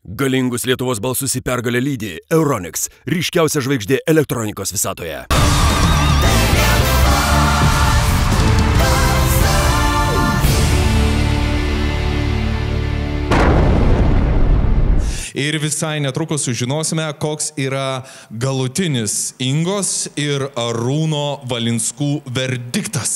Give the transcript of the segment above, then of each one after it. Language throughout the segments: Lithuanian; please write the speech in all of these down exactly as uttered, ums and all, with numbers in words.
Galingus Lietuvos balsus į pergalę lydi Euronics, ryškiausia žvaigždė elektronikos visatoje. Ir visai netrukus sužinosime, koks yra galutinis Ingos ir Arūno Valinskų verdiktas.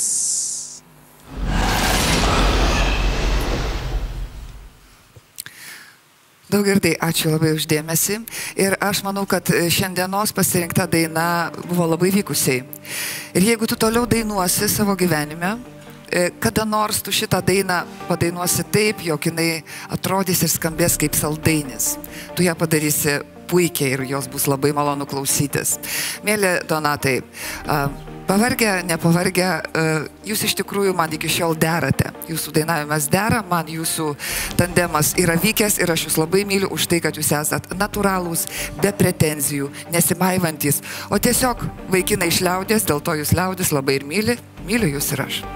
Daugirdai, ačiū labai už dėmesį. Ir aš manau, kad šiandienos pasirinkta daina buvo labai vykusiai. Ir jeigu tu toliau dainuosi savo gyvenime, kada nors tu šitą dainą padainuosi taip, jog jinai atrodys ir skambės kaip saldainis. Tu ją padarysi puikiai ir jos bus labai malonu klausytis. Mėly Donatai, pavargę, nepavargę, jūs iš tikrųjų man iki šiol derate. Jūsų dainavimas dera, man jūsų tandemas yra vykęs ir aš jūs labai myliu už tai, kad jūs esat natūralūs, be pretenzijų, nesimaivantis, o tiesiog vaikinai iš liaudės, dėl to jūs liaudis labai ir myli, myliu jūs ir aš.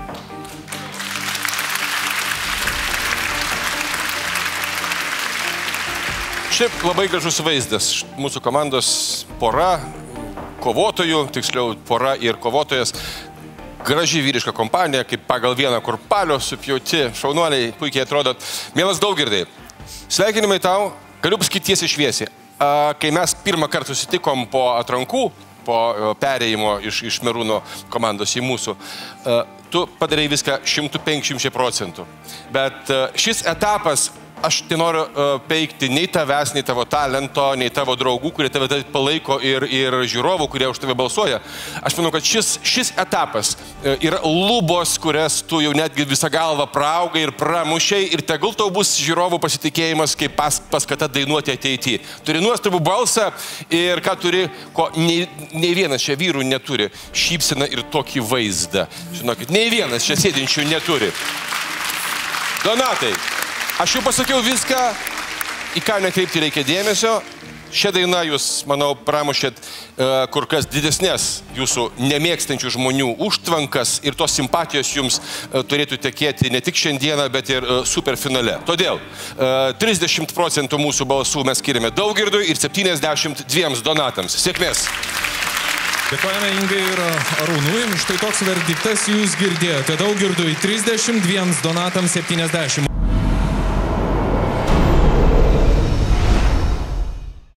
Šiaip labai gražus vaizdas. Mūsų komandos pora, kovotojų, tiksliau pora ir kovotojas. Graži vyriška kompanija, kaip pagal vieną kurpalio supjauti šaunuoliai, puikiai atrodot. Mielas Daugirdai, sveikinimai tau, galiu pasakyti tiesiai šviesiai. Kai mes pirmą kartą susitikom po atrankų, po perėjimo iš, iš Merūno komandos į mūsų, tu padarai viską šimtu penkiasdešimčia procentų. Bet šis etapas, aš tai noriu uh, peikti nei tavęs, nei tavo talento, nei tavo draugų, kurie tave palaiko ir, ir žiūrovų, kurie už tave balsuoja. Aš manau, kad šis, šis etapas uh, yra lubos, kurias tu jau netgi visą galvą praaugai ir pramušiai ir tegul tau bus žiūrovų pasitikėjimas kaip pas, paskata dainuoti ateityje. Turi nuostabų balsą ir ką turi, ko nei, nei vienas čia vyrų neturi. Šypseną ir tokį vaizdą. Žinokit, nei vienas čia sėdinčių neturi. Donatai, aš jau pasakiau viską, į ką nekreipti reikia dėmesio. Šią dainą jūs, manau, pramušėt uh, kur kas didesnės jūsų nemėgstančių žmonių užtvankas ir tos simpatijos jums uh, turėtų tekėti ne tik šiandieną, bet ir uh, superfinale. Todėl uh, trisdešimt procentų mūsų balsų mes skiriame Daugirdui ir septyniasdešimt dviems Donatams. Sėkmės! Dėkojame Ingai ir Arūnui. Štai toks verdiktas jūs girdėjote. Daugirdui trisdešimt, dviems Donatams septyniasdešimt.